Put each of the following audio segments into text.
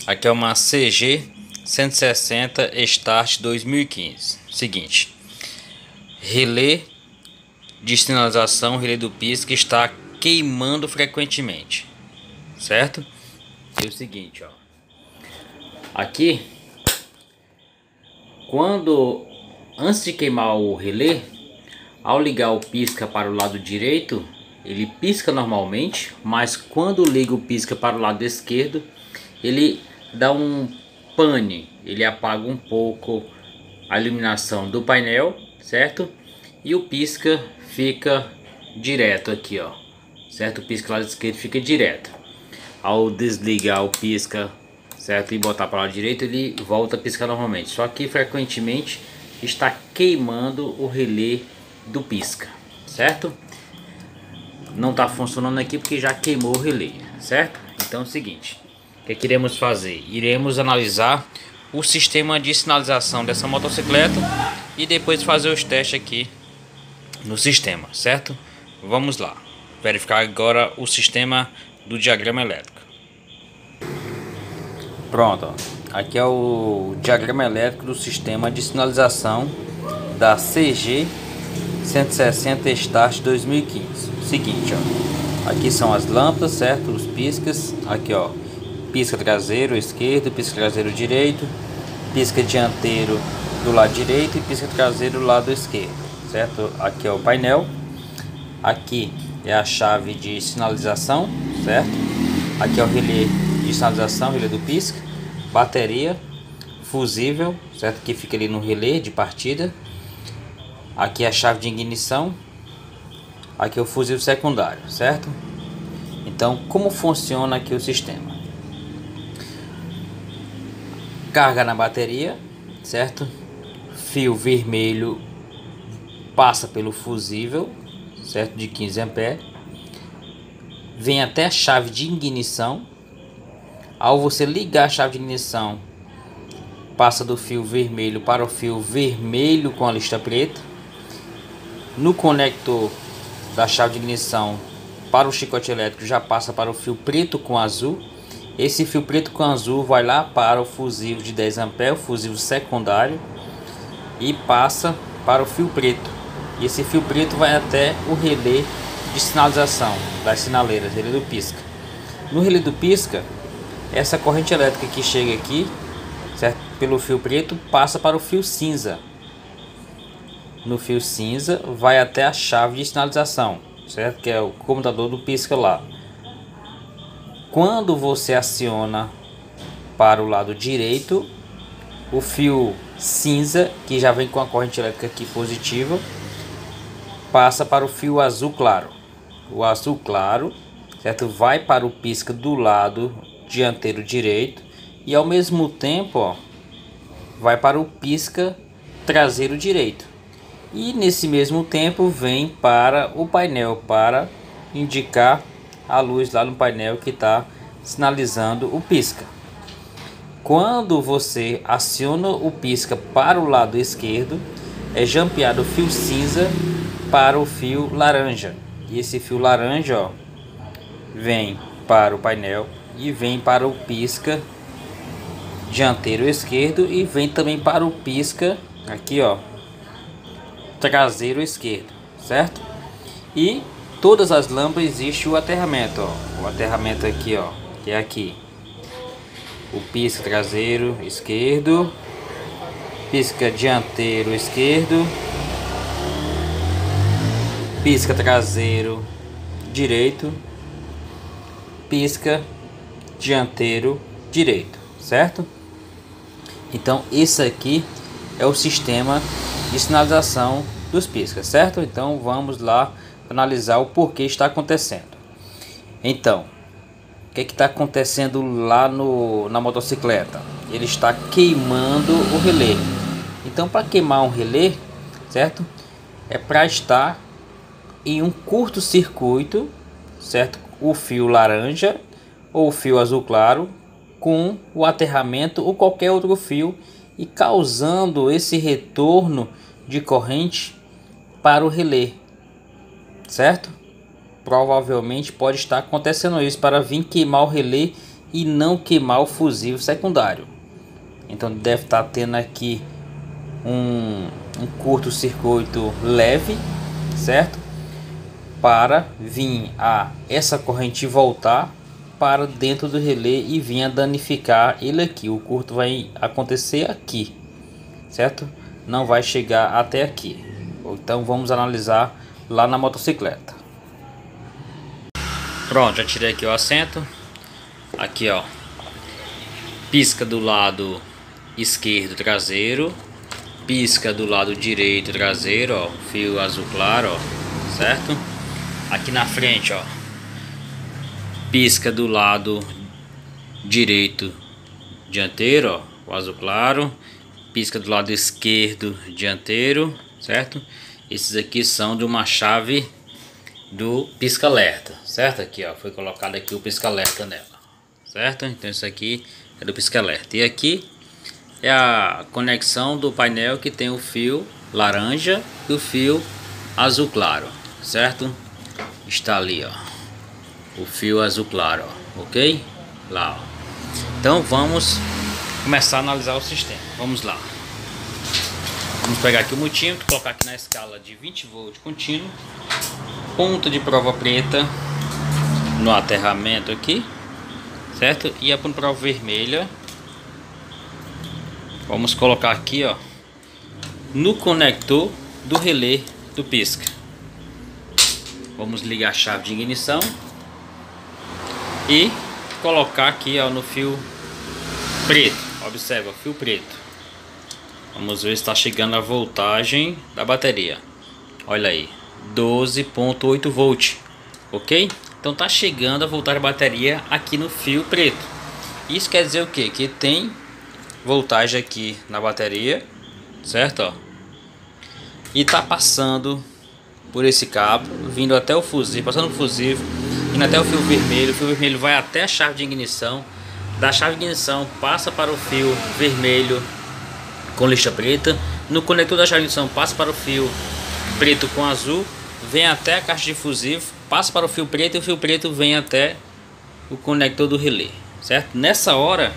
Aqui é uma CG 160 Start 2015. Seguinte, relé de sinalização, relé do pisca está queimando frequentemente, certo? É o seguinte, ó, aqui antes de queimar o relé, ao ligar o pisca para o lado direito, ele pisca normalmente, mas quando liga o pisca para o lado esquerdo, ele dá um pane, ele apaga um pouco a iluminação do painel, certo? E o pisca fica direto aqui, ó, certo? O pisca lado esquerdo fica direto. Ao desligar o pisca, certo, e botar para o lado direito, ele volta a piscar normalmente. Só que frequentemente está queimando o relé do pisca, certo? Não está funcionando aqui porque já queimou o relé, certo? Então é o seguinte, o que iremos fazer? Iremos analisar o sistema de sinalização dessa motocicleta e depois fazer os testes aqui no sistema, certo? Vamos lá verificar agora o sistema do diagrama elétrico. Pronto, ó. Aqui é o diagrama elétrico do sistema de sinalização da CG 160 Start 2015. Seguinte, ó, aqui são as lâmpadas, certo? Os piscas, aqui, ó, pisca traseiro esquerdo, pisca traseiro direito, pisca dianteiro do lado direito e pisca traseiro do lado esquerdo, certo? Aqui é o painel, aqui é a chave de sinalização, certo? Aqui é o relé de sinalização, relé do pisca, bateria, fusível, certo? Que fica ali no relé de partida. Aqui é a chave de ignição, aqui é o fusível secundário, certo? Então, como funciona aqui o sistema? Carga na bateria, certo? Fio vermelho passa pelo fusível, certo? De 15 A. Vem até a chave de ignição. Ao você ligar a chave de ignição, passa do fio vermelho para o fio vermelho com a lista preta. No conector da chave de ignição para o chicote elétrico já passa para o fio preto com azul. Esse fio preto com azul vai lá para o fusível de 10 A, o fusível secundário, e passa para o fio preto. E esse fio preto vai até o relé de sinalização das sinaleiras, relé do pisca. No relé do pisca, essa corrente elétrica que chega aqui, certo, pelo fio preto, passa para o fio cinza. No fio cinza vai até a chave de sinalização, certo, que é o comutador do pisca lá. Quando você aciona para o lado direito, o fio cinza, que já vem com a corrente elétrica aqui positiva, passa para o fio azul claro. O azul claro, certo, vai para o pisca do lado dianteiro direito e ao mesmo tempo, ó, vai para o pisca traseiro direito. E nesse mesmo tempo vem para o painel para indicar a luz lá no painel que está sinalizando o pisca. Quando você aciona o pisca para o lado esquerdo, é jampeado o fio cinza para o fio laranja. E esse fio laranja, ó, vem para o painel e vem para o pisca dianteiro esquerdo e vem também para o pisca aqui, ó, traseiro esquerdo, certo? E todas as lâmpadas existe o aterramento, ó, o aterramento aqui, ó, que é aqui, o pisca traseiro esquerdo, pisca dianteiro esquerdo, pisca traseiro direito, pisca dianteiro direito, certo? Então esse aqui é o sistema de sinalização dos piscas, certo? Então vamos lá analisar o porquê está acontecendo. Então, o que está acontecendo lá na motocicleta? Ele está queimando o relé. Então, para queimar um relé, certo? É para estar em um curto-circuito, certo? O fio laranja ou o fio azul claro com o aterramento ou qualquer outro fio e causando esse retorno de corrente para o relé, certo? Provavelmente pode estar acontecendo isso para vir queimar o relé e não queimar o fusível secundário. Então deve estar tendo aqui um curto-circuito leve, certo? Para vir essa corrente voltar para dentro do relé e vir a danificar ele aqui. O curto vai acontecer aqui, certo? Não vai chegar até aqui. Então vamos analisar lá na motocicleta. Pronto, já tirei aqui o assento. Aqui, ó, pisca do lado esquerdo traseiro, pisca do lado direito traseiro, ó, fio azul claro, ó, certo? Aqui na frente, ó, pisca do lado direito dianteiro, ó, o azul claro, pisca do lado esquerdo dianteiro, certo? Esses aqui são de uma chave do pisca-alerta, certo? Aqui, ó, foi colocado aqui o pisca-alerta nela, certo? Então isso aqui é do pisca-alerta. E aqui é a conexão do painel que tem o fio laranja e o fio azul claro, certo? Está ali, ó, o fio azul claro, ó, ok? Lá, ó. Então vamos começar a analisar o sistema. Vamos lá. Vamos pegar aqui o multímetro, colocar aqui na escala de 20 volts contínuo, ponta de prova preta no aterramento aqui, certo? E a ponta de prova vermelha vamos colocar aqui, ó, no conector do relé do pisca. Vamos ligar a chave de ignição e colocar aqui, ó, no fio preto. Observa, fio preto. Vamos ver se está chegando a voltagem da bateria. Olha aí, 12,8 volt, ok? Então tá chegando a voltagem da bateria aqui no fio preto. Isso quer dizer o que? Que tem voltagem aqui na bateria, certo? Ó. E tá passando por esse cabo, vindo até o fusível, passando o fusível, indo até o fio vermelho. O fio vermelho vai até a chave de ignição. Da chave de ignição passa para o fio vermelho com lixa preta. No conector da chave de ignição passa para o fio preto com azul, vem até a caixa de fusível, passa para o fio preto e o fio preto vem até o conector do relé, certo? Nessa hora,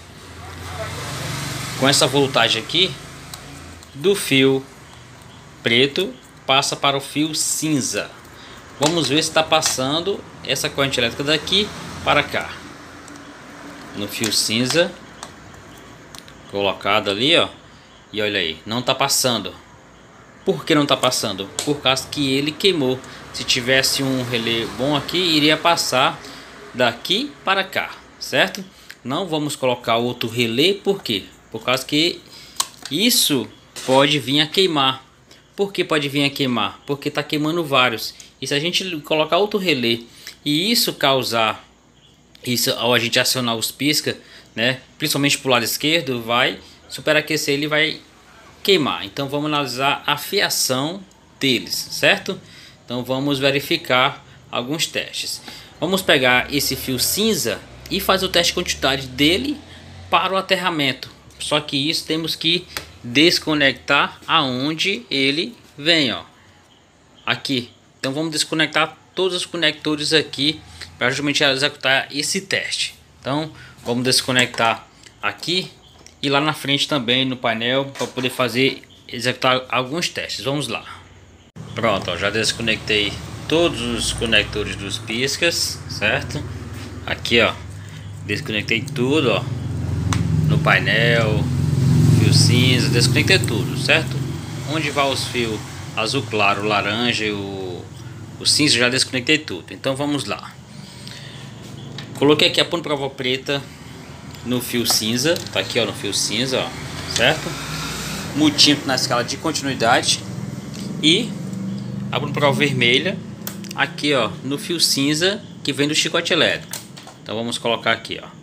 com essa voltagem aqui, do fio preto passa para o fio cinza. Vamos ver se está passando essa corrente elétrica daqui para cá. No fio cinza, colocado ali, ó. E olha aí, não está passando. Por que não está passando? Por causa que ele queimou. Se tivesse um relé bom aqui, iria passar daqui para cá, certo? Não vamos colocar outro relé, por quê? Por causa que isso pode vir a queimar. Por que pode vir a queimar? Porque está queimando vários. E se a gente colocar outro relé e isso causar, isso ao a gente acionar os pisca, né, principalmente para o lado esquerdo, vai superaquecer, ele vai queimar. Então vamos analisar a fiação deles, certo? Então vamos verificar alguns testes. Vamos pegar esse fio cinza e fazer o teste de continuidade dele para o aterramento. Só que isso temos que desconectar aonde ele vem, ó, aqui. Então vamos desconectar todos os conectores aqui para justamente executar esse teste. Então vamos desconectar aqui e lá na frente também no painel para poder executar alguns testes. Vamos lá. Pronto, ó, já desconectei todos os conectores dos piscas, certo? Aqui, ó, desconectei tudo, ó, no painel, fio cinza, desconectei tudo, certo? Onde vai os fios azul claro, laranja e o cinza, já desconectei tudo. Então vamos lá. Coloquei aqui a ponta de prova preta no fio cinza, tá aqui, ó, no fio cinza, ó, certo? Multímetro na escala de continuidade e a ponta de prova vermelha aqui, ó, no fio cinza que vem do chicote elétrico. Então vamos colocar aqui, ó.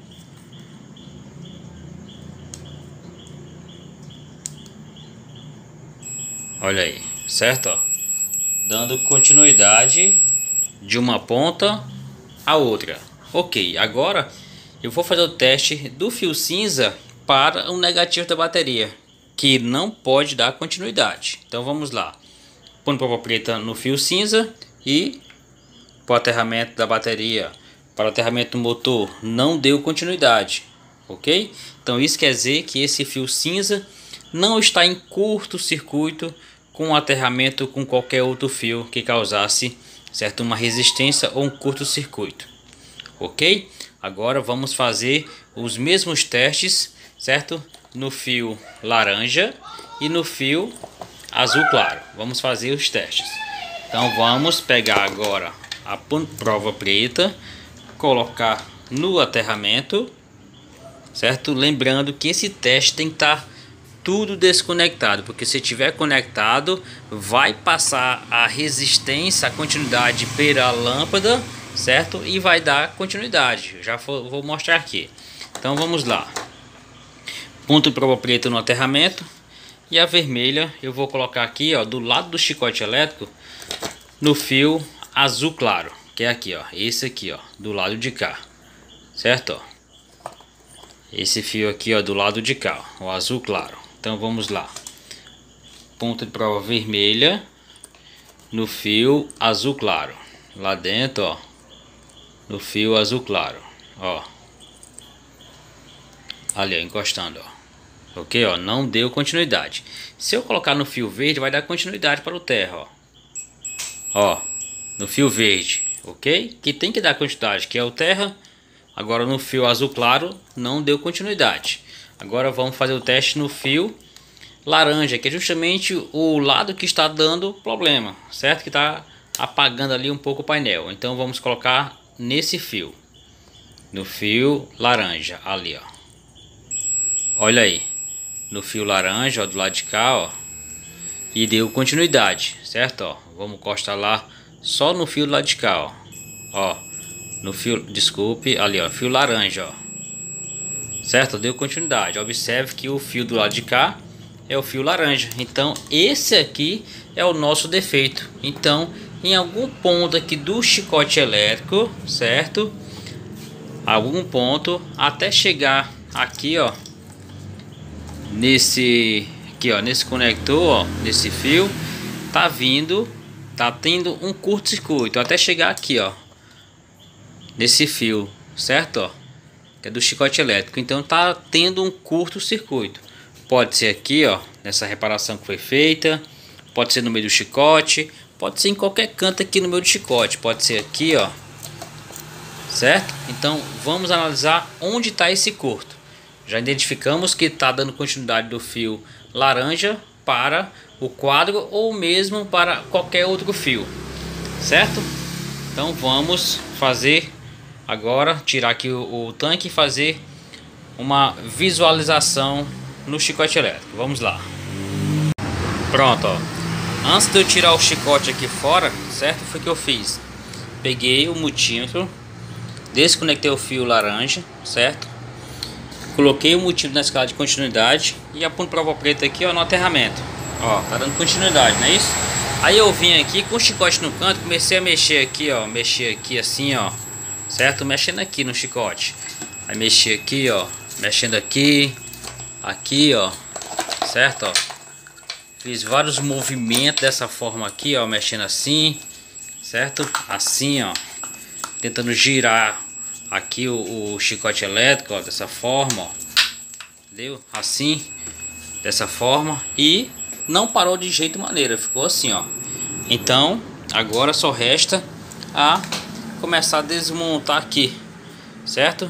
Olha aí, certo? Ó, dando continuidade de uma ponta a outra. Ok, agora eu vou fazer o teste do fio cinza para o negativo da bateria, que não pode dar continuidade. Então vamos lá. Ponto prova preta no fio cinza e para o aterramento da bateria para o aterramento do motor, não deu continuidade, ok? Então isso quer dizer que esse fio cinza não está em curto-circuito com o aterramento com qualquer outro fio que causasse, certo, uma resistência ou um curto-circuito, ok? Agora vamos fazer os mesmos testes, certo, no fio laranja e no fio azul claro. Vamos fazer os testes. Então vamos pegar agora a prova preta, colocar no aterramento, certo? Lembrando que esse teste tem que estar tudo desconectado, porque se tiver conectado vai passar a resistência, a continuidade pela lâmpada, certo? E vai dar continuidade. Já vou mostrar aqui. Então vamos lá. Ponto de prova preta no aterramento e a vermelha eu vou colocar aqui, ó, do lado do chicote elétrico, no fio azul claro, que é aqui, ó, esse aqui, ó, do lado de cá, certo? Ó, esse fio aqui, ó, do lado de cá, ó, o azul claro. Então vamos lá. Ponta de prova vermelha no fio azul claro, lá dentro, ó, no fio azul claro, ó, ali, ó, encostando, ó, ok, ó, não deu continuidade. Se eu colocar no fio verde vai dar continuidade para o terra, ó, no fio verde, ok, que tem que dar continuidade, que é o terra. Agora no fio azul claro não deu continuidade. Agora vamos fazer o teste no fio laranja, que é justamente o lado que está dando problema, certo? Que está apagando ali um pouco o painel. Então vamos colocar nesse fio, no fio laranja, ali, ó. Olha aí, no fio laranja, ó, do lado de cá, ó, e deu continuidade, certo? Ó, vamos encostar lá só no fio do lado de cá, ó, no fio, desculpe, ali, ó, fio laranja, ó. Certo? Deu continuidade. Observe que o fio do lado de cá é o fio laranja. Então esse aqui é o nosso defeito. Então em algum ponto aqui do chicote elétrico, certo? Algum ponto até chegar aqui, ó, nesse aqui, ó, nesse conector, ó, nesse fio, tá vindo, tá tendo um curto-circuito até chegar aqui, ó, nesse fio, certo? Ó, que é do chicote elétrico. Então tá tendo um curto-circuito. Pode ser aqui, ó, nessa reparação que foi feita, pode ser no meio do chicote, pode ser em qualquer canto aqui no meio do chicote, pode ser aqui, ó, certo? Então vamos analisar onde está esse curto. Já identificamos que está dando continuidade do fio laranja para o quadro ou mesmo para qualquer outro fio, certo? Então vamos fazer agora, tirar aqui o tanque e fazer uma visualização no chicote elétrico. Vamos lá. Pronto, ó. Antes de eu tirar o chicote aqui fora, certo? Foi o que eu fiz. Peguei o multímetro, desconectei o fio laranja, certo? Coloquei o multímetro na escala de continuidade e a ponta prova preta aqui, ó, no aterramento. Ó, tá dando continuidade, não é isso? Aí eu vim aqui com o chicote no canto, comecei a mexer aqui, ó, mexer aqui assim, ó, certo? Mexendo aqui no chicote. Aí mexer aqui, ó, mexendo aqui, aqui, ó, certo? Ó, fiz vários movimentos dessa forma aqui, ó, mexendo assim, certo? Assim, ó, tentando girar aqui o chicote elétrico, ó, dessa forma, ó, entendeu? Assim, dessa forma, e não parou de jeito maneira, ficou assim, ó. Então agora só resta a começar a desmontar aqui, certo?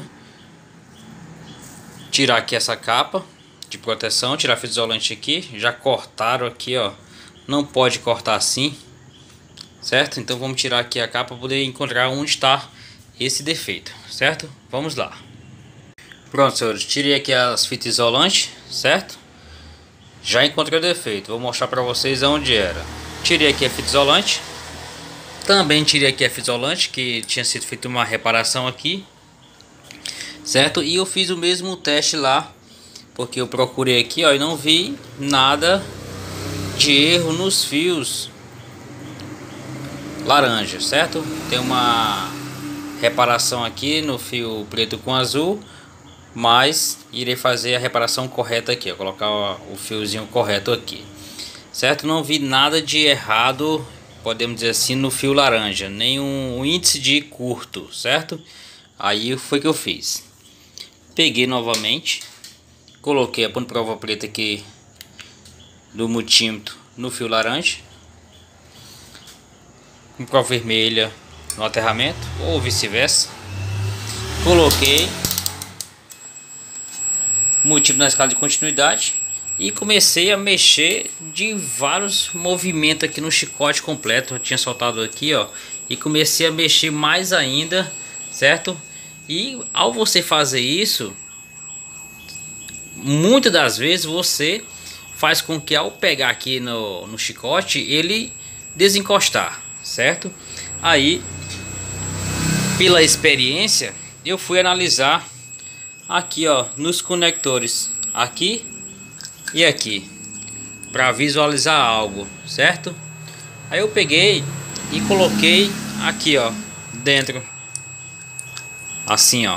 Tirar aqui essa capa de proteção, tirar a fita isolante aqui. Já cortaram aqui, ó, não pode cortar assim, certo? Então vamos tirar aqui a capa para poder encontrar onde está esse defeito, certo? Vamos lá. Pronto, senhores, tirei aqui as fitas isolantes, certo? Já encontrei o defeito, vou mostrar para vocês onde era. Tirei aqui a fita isolante. Também tirei aqui a fita isolante, que tinha sido feita uma reparação aqui, certo? E eu fiz o mesmo teste lá, porque eu procurei aqui, ó, e não vi nada de erro nos fios laranja, certo? Tem uma reparação aqui no fio preto com azul, mas irei fazer a reparação correta aqui, ó, colocar o fiozinho correto aqui, certo? Não vi nada de errado, podemos dizer assim, no fio laranja, nenhum índice de curto, certo? Aí foi que eu fiz. Peguei novamente, coloquei a prova preta aqui do multímetro no fio laranja, com prova vermelha no aterramento, ou vice-versa. Coloquei multímetro na escala de continuidade e comecei a mexer de vários movimentos aqui no chicote completo. Eu tinha soltado aqui, ó, e comecei a mexer mais ainda, certo? E ao você fazer isso, muitas das vezes você faz com que ao pegar aqui no chicote ele desencostar, certo? Aí, pela experiência, eu fui analisar aqui, ó, nos conectores aqui e aqui, para visualizar algo, certo? Aí eu peguei e coloquei aqui, ó, dentro, assim, ó,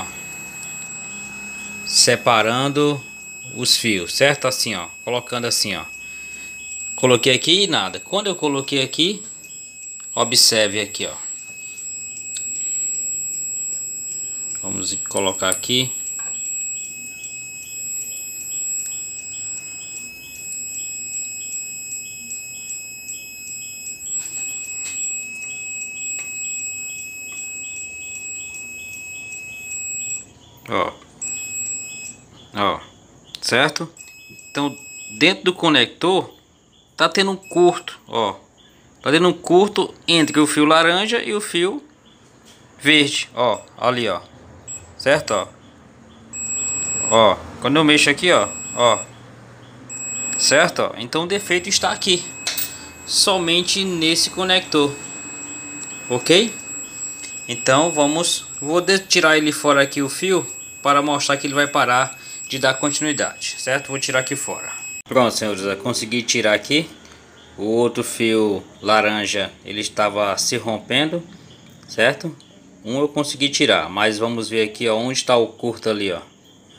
separando os fios, certo? Assim, ó, colocando assim, ó, coloquei aqui e nada. Quando eu coloquei aqui, observe aqui, ó, vamos colocar aqui. Ó, certo? Então, dentro do conector tá tendo um curto, ó, tá tendo um curto entre o fio laranja e o fio verde, ó, ali, ó, certo? Ó, quando eu mexo aqui, ó, certo? Ó, então o defeito está aqui, somente nesse conector, ok? Então vou tirar ele fora aqui o fio para mostrar que ele vai parar de dar continuidade, certo? Vou tirar aqui fora. Pronto, senhores, eu consegui tirar aqui. O outro fio laranja, ele estava se rompendo, certo? Um eu consegui tirar, mas vamos ver aqui, ó, onde está o curto ali, ó.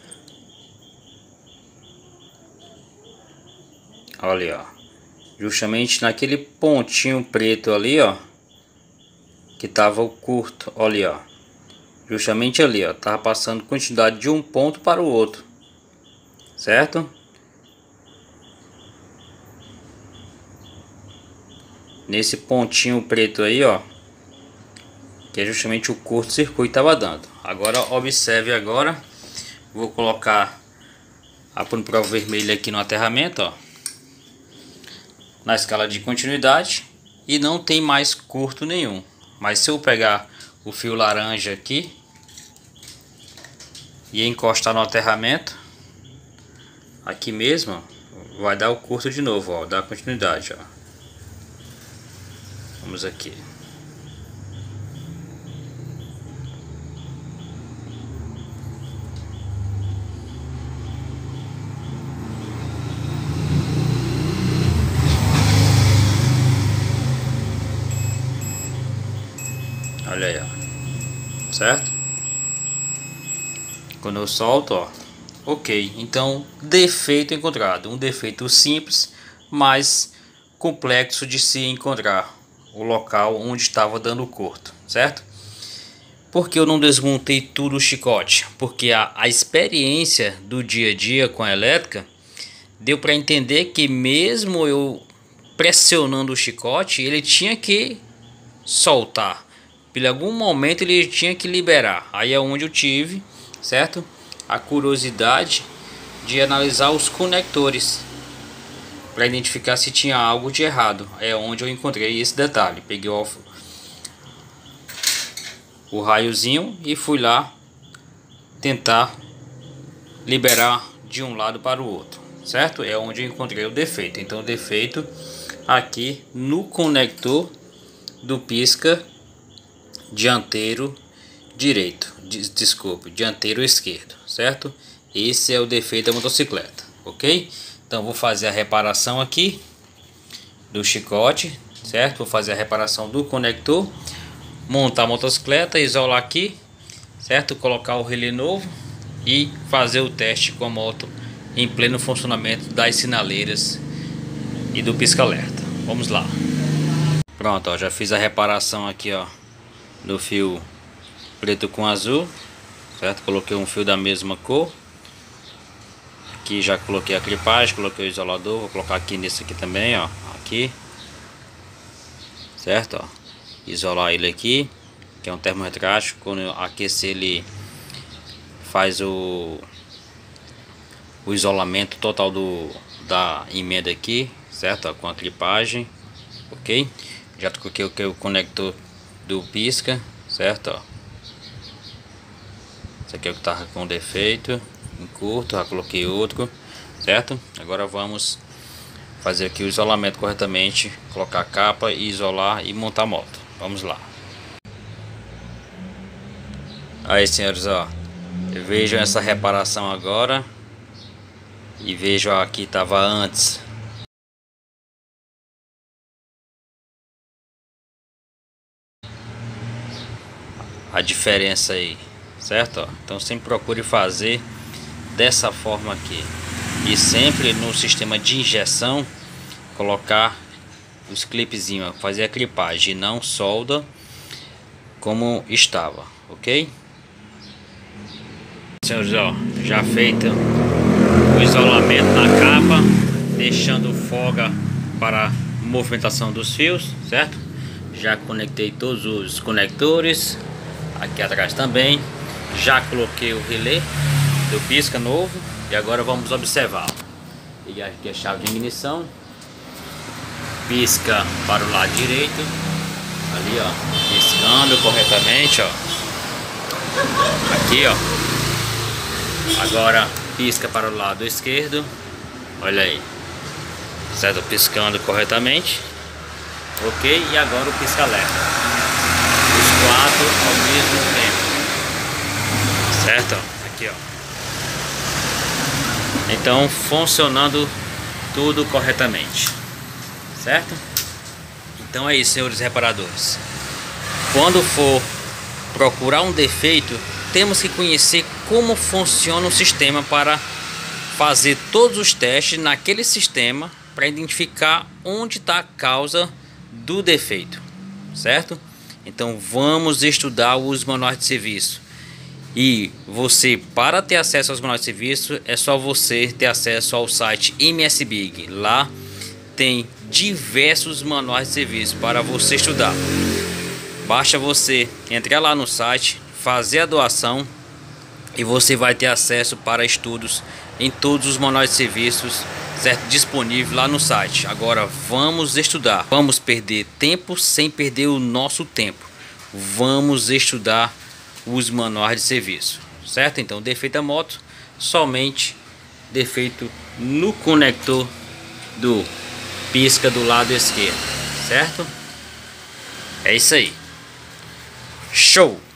Olha, ó, justamente naquele pontinho preto ali, ó, que tava o curto, olha, ó, justamente ali, ó, tava passando quantidade de um ponto para o outro, certo? Nesse pontinho preto aí, ó, que é justamente o curto-circuito tava dando. Agora observe agora, vou colocar a prova vermelha aqui no aterramento, ó, na escala de continuidade, e não tem mais curto nenhum. Mas se eu pegar o fio laranja aqui e encostar no aterramento, aqui mesmo, vai dar o curto de novo, ó, dá continuidade, ó. Vamos aqui. Olha aí, ó, certo? Quando eu solto, ó, ok. Então, defeito encontrado. Um defeito simples, mas complexo de se encontrar o local onde estava dando o curto, certo? Porque eu não desmontei tudo o chicote? Porque a experiência do dia a dia com a elétrica deu para entender que mesmo eu pressionando o chicote, ele tinha que soltar. Por algum momento ele tinha que liberar. Aí é onde eu tive, certo, a curiosidade de analisar os conectores para identificar se tinha algo de errado. É onde eu encontrei esse detalhe. Peguei o raiozinho e fui lá tentar liberar de um lado para o outro, certo? É onde eu encontrei o defeito. Então o defeito aqui no conector do pisca dianteiro direito, desculpe, dianteiro esquerdo, certo? Esse é o defeito da motocicleta, ok? Então vou fazer a reparação aqui do chicote, certo? Vou fazer a reparação do conector, montar a motocicleta, isolar aqui, certo? Colocar o relé novo e fazer o teste com a moto em pleno funcionamento das sinaleiras e do pisca-alerta. Vamos lá. Pronto, ó, já fiz a reparação aqui, ó, do fio preto com azul, certo? Coloquei um fio da mesma cor. Aqui já coloquei a clipagem, coloquei o isolador, vou colocar aqui nesse aqui também, ó, aqui, certo, ó, isolar ele aqui, que é um termoretrátil. Quando aquecer ele faz o isolamento total da emenda aqui, certo, ó, com a clipagem, ok? Já coloquei o conector do pisca, certo, ó. Esse aqui é o que tava com defeito, em curto, já coloquei outro, certo? Agora vamos fazer aqui o isolamento corretamente, colocar a capa e isolar e montar a moto. Vamos lá. Aí, senhores, ó, vejam essa reparação agora e vejam aqui, tava antes. A diferença aí, certo? Ó, então sempre procure fazer dessa forma aqui, e sempre no sistema de injeção colocar os clipezinhos, fazer a clipagem, não solda como estava, ok? Senhores, ó, já feito o isolamento na capa, deixando folga para movimentação dos fios, certo? Já conectei todos os conectores aqui atrás também, já coloquei o relé do pisca novo e agora vamos observar. Pegar aqui a chave de ignição, pisca para o lado direito, ali ó, piscando corretamente, ó, aqui ó, agora pisca para o lado esquerdo, olha aí, certo, piscando corretamente, ok, e agora o pisca-alerta, os quatro ao mesmo tempo, certo, aqui ó. Então funcionando tudo corretamente, certo? Então é isso, senhores reparadores. Quando for procurar um defeito, temos que conhecer como funciona o sistema para fazer todos os testes naquele sistema para identificar onde está a causa do defeito, certo? Então vamos estudar os manuais de serviço. E você, para ter acesso aos manuais de serviço, é só você ter acesso ao site MSBIG. Lá tem diversos manuais de serviço para você estudar. Basta você entrar lá no site, fazer a doação e você vai ter acesso para estudos em todos os manuais de serviços, certo? Disponível lá no site. Agora vamos estudar. Vamos perder tempo sem perder o nosso tempo. Vamos estudar os manuais de serviço, certo? Então defeito da moto, somente defeito no conector do pisca do lado esquerdo, certo? É isso aí, show!